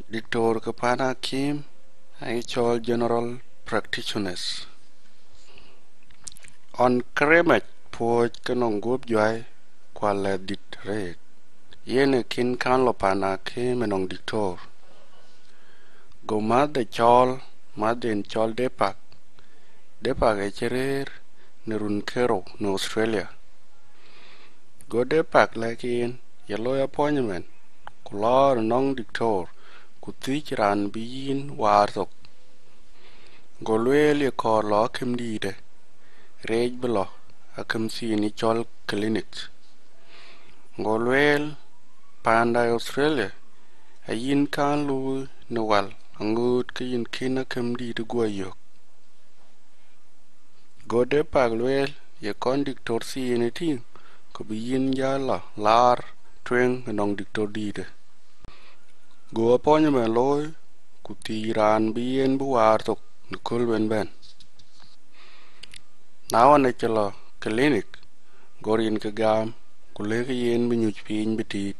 Dr. Kapana Kim, actual general practitioners. On Kremet, Poj Kanong Group Joy, Kuala Dit Red. Yen Kin Kan Lopana Kim and on Dictor. Go mad the chol, mad in chol depak. Depak Echerer, Nerun Kero, no Australia. Go depak like in, yellow appointment. Kulor nong Dictor. Kutich ran biyin wartok. Golwel ye kor lo kem dide. Rej belo akem sini chol clinics. Golwel panda Australia. A yin kan lu nawal angut ke yin kina kem dide gwa yok. Gode paglwel ye kon diktor sini ting. Ko bi yin jala lar tweng nong diktor dide. Go appointment loy kutiran biyen bu wartok nikol ben. Now on a chelo clinic gorin ka gam kulega yen bi nyuj piny bitit.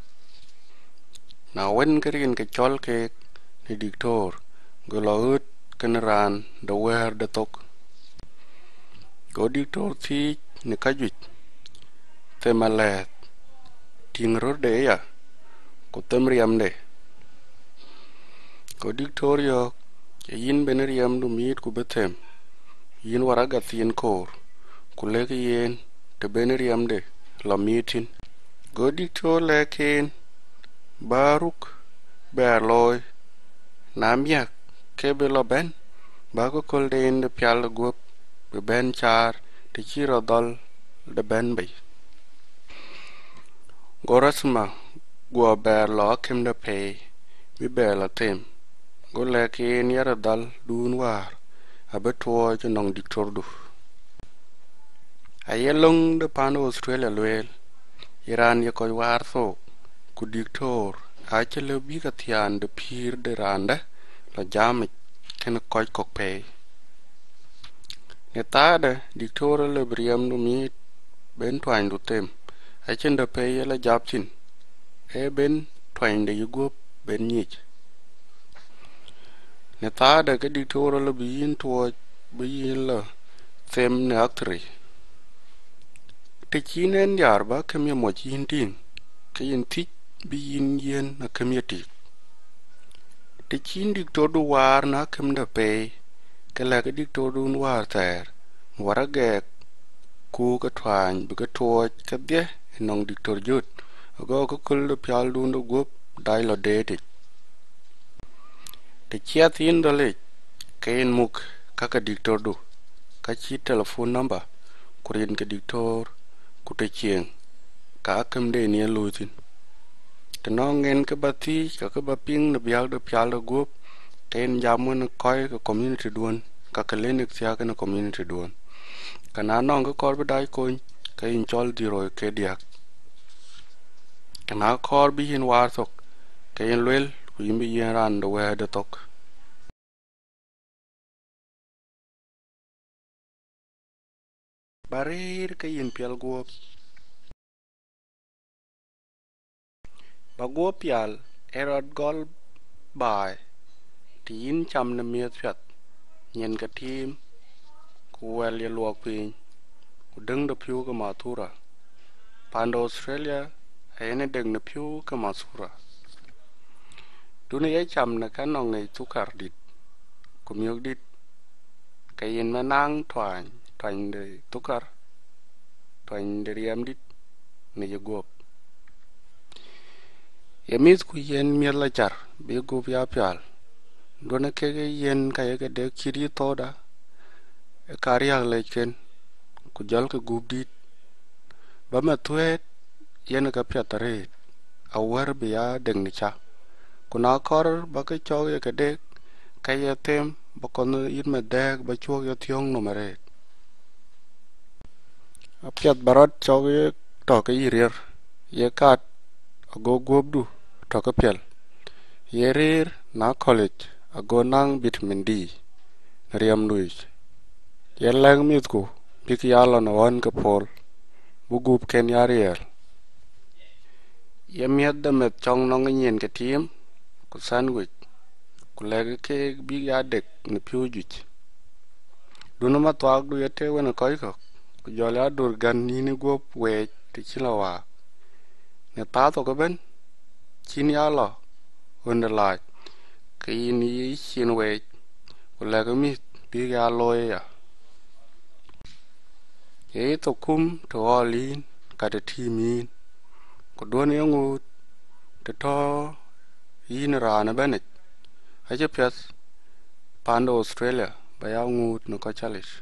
Now when karin ka chol ke ni diktor golo ut kan ran da wer da tok. Go diktor thi ni kajuj temalet ting rode ya ko temriam de. Go diktor yo yin beneriam du mit ku betem. Yin waraga thin kor kulega yen te beneriam de la mitin. Go diktor lekin baruk berloy namyak kebe lo ben bago kolden de pial guop be ben char te chiro dol de ben bay. Gorasma go berlo kem de pay bi berla tem. Go lekin yara dal dun war abetuo jo nong diktor du. Ayelong de pano Australia lwel Iran ye koy war so ku diktor achele bi ka tian de pir de randa la jamit ken koy kokpe ne tade diktor le briam no mi ben twain du tem achen de pe la japchin e ben twain de yugo ben nyich ne tade ke diktor le bin tuo bi la tem ne aktri te chinen yar ba kem ye mo chin ting ke yin tik bi yin na kemieti te chin diktor du war na kem de pe ke la ke diktor du war ter wara ge ku ka twan bi ka to ke de nong diktor jut go ko kul de pyal du no gop dai lo de te chia tin do le ke en muk ka ka diktor du ka chi telephone number kurin ke diktor ku te chieng ka kem de ni lutin te no ngen ke bati ka ba ping no bial de pyal de gop ten jamun koy ka community duon ka clinic sia ka community duon kana nong ko kor dai koin ka in chol diro ke diak kana kor bi hin war tok ka in lwel ku yimbi yen ran de we de tok barir ka yin pial gop ba gop pial erod gol bai tin cham na miet phat nyen ka tim ku wel ye luok piny ku deng de piu ka matura pando Australia ene deng na piu ka masura dune ye cham na ka nong nei tukar dit ku miok dit ka yin manang twain de tukar twain de riam dit ne ye gop ye mis ku yen miel la char be gop ya pial dune ke yen ka ye de kiri toda e kariak leken ku jol ka gup dit ba ma tuet yen ka piatare awar be ya deng ni cha kuna kor ba ka chog ye ka dek ka ye tem ba kon yit me dek ba chuok ye thiong no mare a piat barot chog ye to ka yirir ye kat ago gup du to ka piel ye rir na college ago nang vitamin D riam nuich ye leng mit ku pik yalo na wan ka pol bu gup ken yariel ye miet da met chong nong nyen ke tim ku sandwich ku lege ke bi ya dek ne piu juch duna ma twak du yete wena koy ko ku jola dur gan ni gop we ti chilawa ne ta to ko ben chin ya lo wona la ke ni chin we ku lege mi bi ya loy ya e to kum to olin ka de timin ku don yangu to to yin rana benet aje pes pando Australia ba ya ngut no ko chalish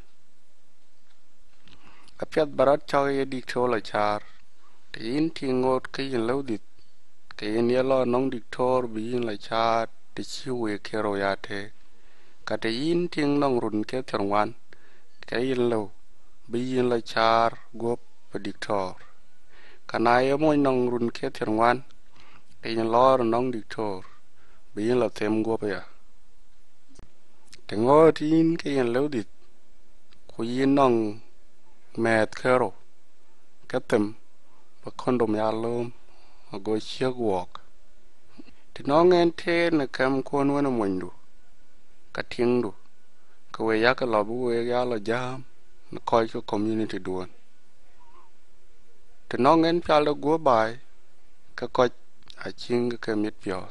a pet barat chaw ye dik chola char te yin tingot ke yin lodit ke yin yelo nong dik tor bi yin la char te chiwe kero ya te ka te yin ting nong run ke terwan ke yin lo bi yin la char gop pa dik tor kana ye mo nong run ke terwan ke yin lor nong dik tor bi yin la tem gop ya te ngot yin ke yin lodit ku yin nong met kero katem ba kondom ya lom go chiek wok ti nongen te ne kam kon wona mondu ka tingdu ka we ya ka lobu we ya la jam na koy ko community duon ti nongen pal do go bai ka koch a ching ka mit pios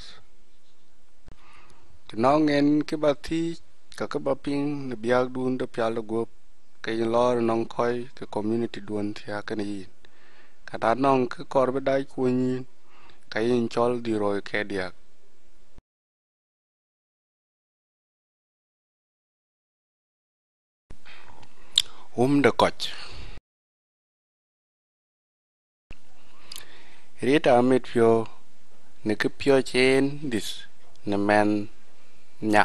ti nongen ke ba ti ka ba ping ne biag dun do pal do go ka yin lor nong koy ka community duon thia ka ni kada nong ka kor ba dai kunyin ka yin chol di roy ke dia de koch rita mit pio ne ke pio chen dis ne men nya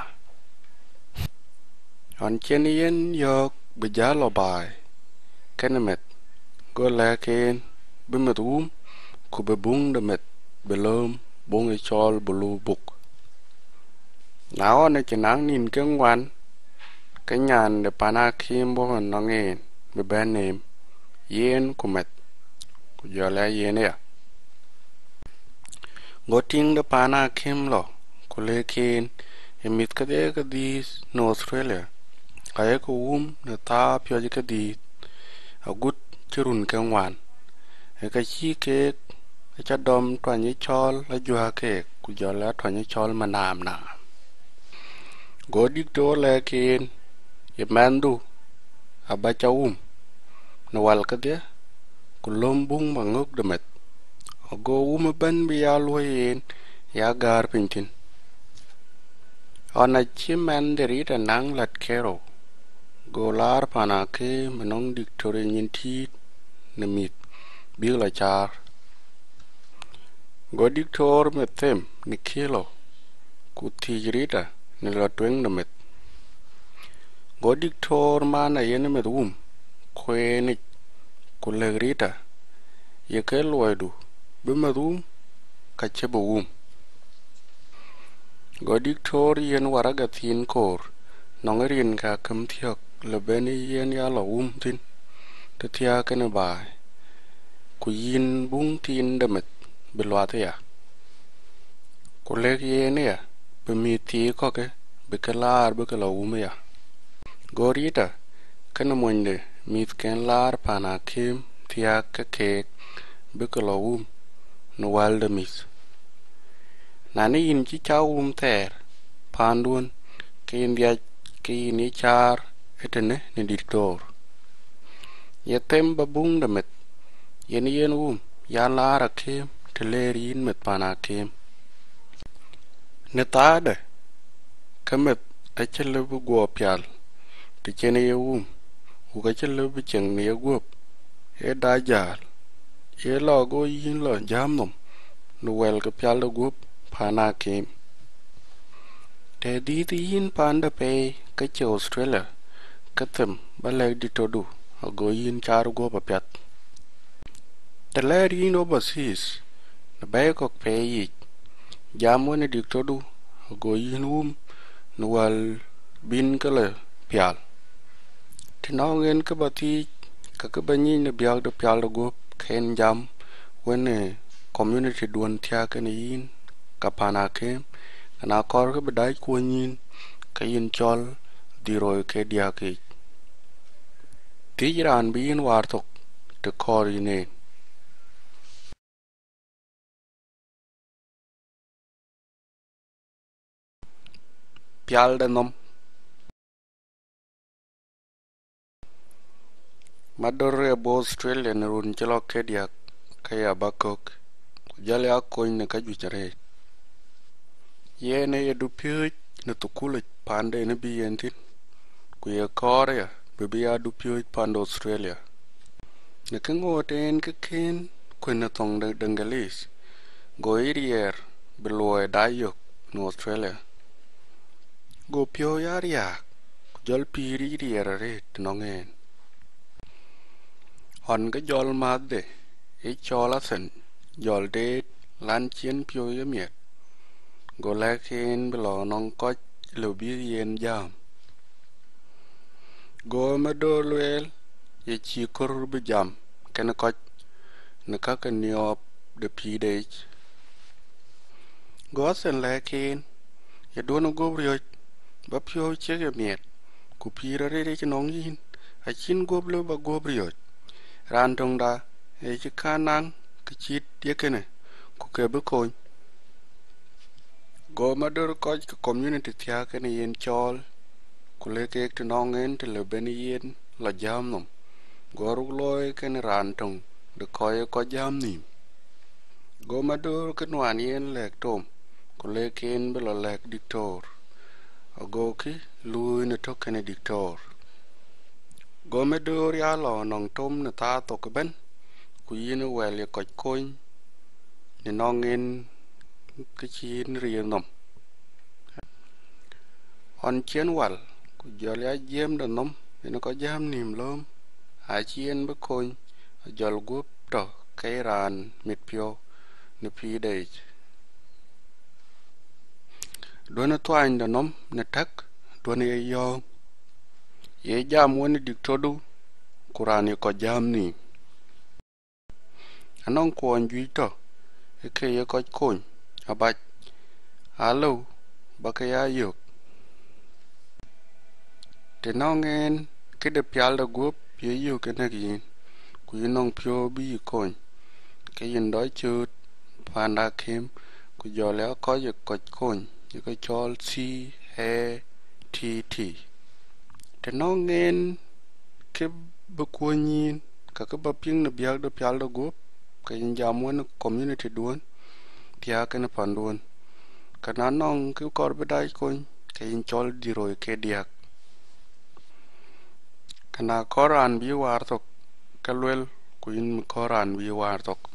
on chen yen yok be jalo bai kenemet go la ken be metum ku be bung de met be lom bung e chol bulu buk nào ne chenang nin ken wan kenyan de pana kim bo no ngin be benem yen ku met ku jola yen ya goting de pana kim lo ku le ken emit ka de ka dis no Australia ay ko ne ta pyo ji ka di agut chirun ken wan e ka chi ke cha dom twa ni chol la jwa ke ku jola twa ni chol manam na go dik to le ken ye mandu abacha no wal ka de ku lombung mangok de met go ban bi ya loyen ya gar pintin ona chi man de rita nang lat kero go lar pana ke manong dik tore nyin ti ne mit bi la char go dik tor me tem ni kilo ku ti rita ne la tweng de met go dik tor mana yen me kweni ku le rita ye ke loidu be me ka che bo go dik tor yen waraga tin kor nongerin ka kam thiok le beni yen ya lo tin te thia ke ne bai ku yin bung tin de met be lo ya ku le yen ya be mi ti ko ke be ke lar be ke lo ya go rita kana monde mit ken lar pana kim thia ke be ke lo no walde mis nani yin chi chau ter pandun ke india ke ni char etene ni diktor ye tem babung de met yen ya lara kim telerin met pana kim ne tade kemet a chele bu go pyal ti chene ye u ka chele bu cheng ne gop e da jal ye lo go yin lo jamnom no wel ka pyal do gop pana kim te di ti yin panda pe ka che Australia ka tem ba le di to du go yin char go pa pyat te le yin overseas na ba ko pe yi jam ne di to du go yin no wal bin ka le pyal ti no ngen ka ba ti ka ba ni ne byal do pyal do go ken jam wene community duon thia ka ni yin ka pana ke ana kor ke bedai kunyin ka yin chol diroi ke diaki tiran bi yin wartok te kor yine pial de nom madore bo Australia ne run chelo ke diak kaya bakok jale akoin ne ka juchare yene ye du pyoj ne tukulit pande ne bi yentin ku ye kore ya bi ya du pyoj pande Australia ne kengo ten ke ken ku ne tong de dengalis go irier beloy dayok no Australia go pyo yar ya jol piri irier re tnongen hon ke jol madde e chola sen jol de lan chien pyo ye miet go lekin belo nong koch lo bi yen jam go medo lwel ye chi kor bi jam ken koch ne ka ke niop de pi de go sen lekin ye dono go brio ba pyo che ye miet ku pira re re nong yin a chin go blo ba go brio ran tong da e chi kanang ke chit ye kene ku ke bu ko go mador koch ke community thia ken yen chol ku le ke tnongen te le ben yen la jam nom go ru loy ken ran tong de koy ko jam ni go mador ke nwan yen lek tom ku le ken belo lek diktor go ki lui ne to ken diktor go mador ya lo nong tom ne ta to ke ben ku yin wel ye koch koin ne nongen ke chin rier nom hon chien wal ku jol ya jem de nom ne ko jam nim lom a chien be koin jol gup to kai ran mit pio ne pi de dona twain de nom ne tak dona ye yo ye jam woni diktodu kurani ko jam ni anon kwon jui to e ke ye ko kon abaj alo baka ya yok te nongen ke de pial de gup ye yo ke na gi ku nong pyo bi kon ke yin doi chut panda kem ku jole ko ye ko kon ye ko chol si he ti te nongen ke bu kunyin ka ke ba ping ne biak de pial de gup ke yin jam won community duon tia ke ne pandun kana nong ke kor bedai kon ke yin chol diroi ke diak kana koran bi war tok kalwel ku yin koran bi war tok